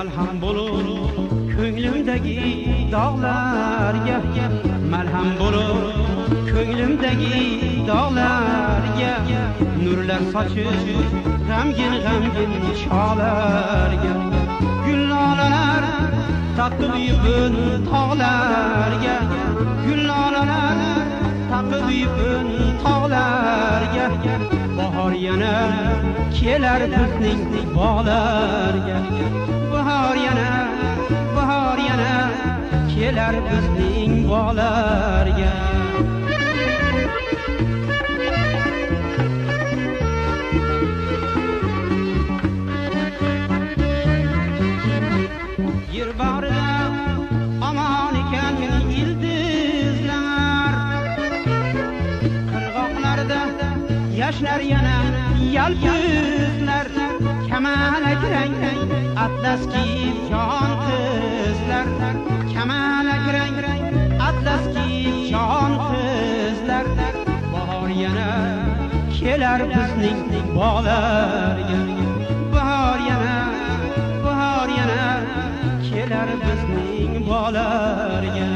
malham bo'lur ko'nglimdagi dog'larga, malham bo'lur ko'nglimdagi dog'larga, nurlar sochib g'amgin chog'larga, gullolalar taqib yupun tog'larga, gullolalar taqib yupun tog'larga, bahor yana kelar bizning bog'larga, bahor yana kelar bizning bog'larga. Yer bag'rida omon ekan ildizlar, qirg'oqlarda yashnar yana yalpizlar, kamalak rang atlas kiyib jon qizlar, kamalak rang atlas kiyib jon qizlar, bahor yana kelar bizning bog'larga, bahor yana kelar bizning bog'larga.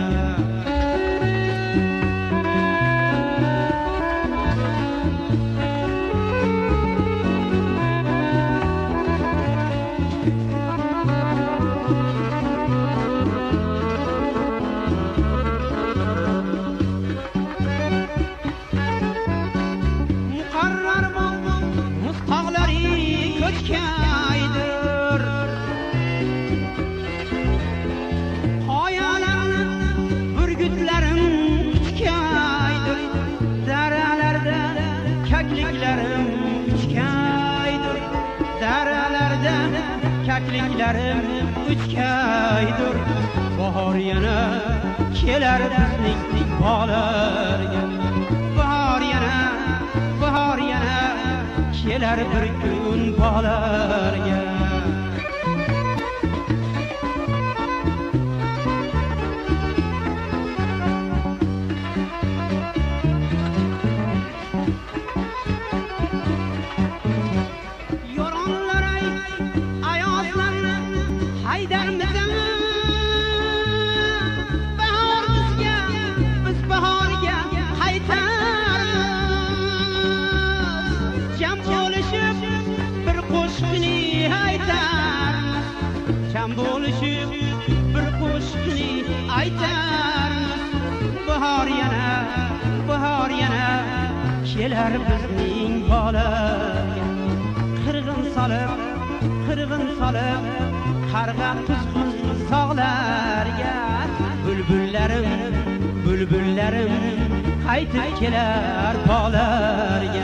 Muqarrar bo'ldim mustaqlari ko'chkaydir, qoyalarni burgutlarim uchkaydir, daralarda kakliklarim uchkaydir, daralarda kakliklarim uchkaydir, bahor yana kelar bizning bog'larga, bahor yana kelar bir kun bog'larga. Yoronlar ayozlarni haydarmisan, bahor bizga, biz bahorga qaytarmiz, jam bo'lishib bir qo'shiqni aytarmiz, jam bo'lishib bir qo'shiqni aytarmiz, bahor yana kelar bizning bog'larga, qirg'in solib qarg'a tuzg'un sog'larga, bulbullarim qaytib kelar bog'larga.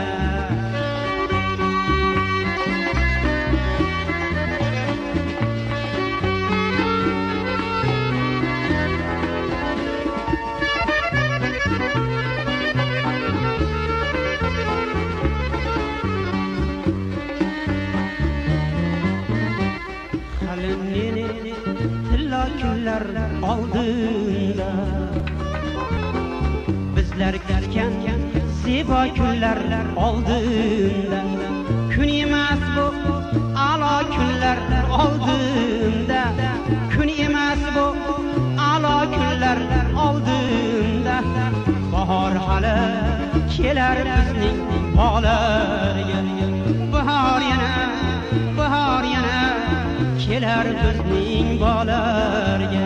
Tilla kunlar oldinda bizlar kutgan zebo kunlar oldinda, kun emas bu a'lo kunlar oldinda, kun emas bu a'lo kunlar oldinda, bahor hali kelar bizning bog'larga, bahor yana kelar bizning bog'larga.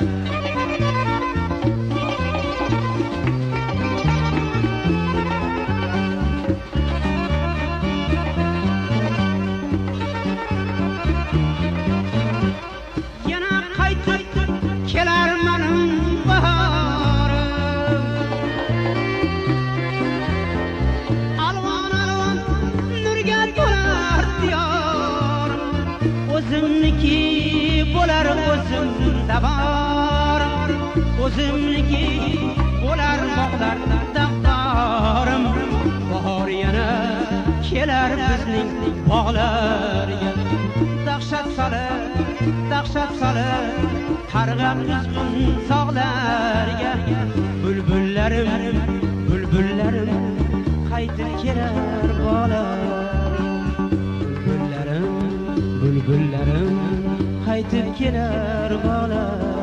Yana qaytib kelar mening bahorim, alvon nurga to'lar diyorim, o'zimniki bo'lar o'zimda bor, o'zimniki bo'lar bog'larda daftarim, bahor yana kelar bizning bog'larga, dahshat solib qarg'a tuzg'un sog'larga, bulbullarim qaytib kelar bog'larga, bulbullarim qaytib kelar bog'lar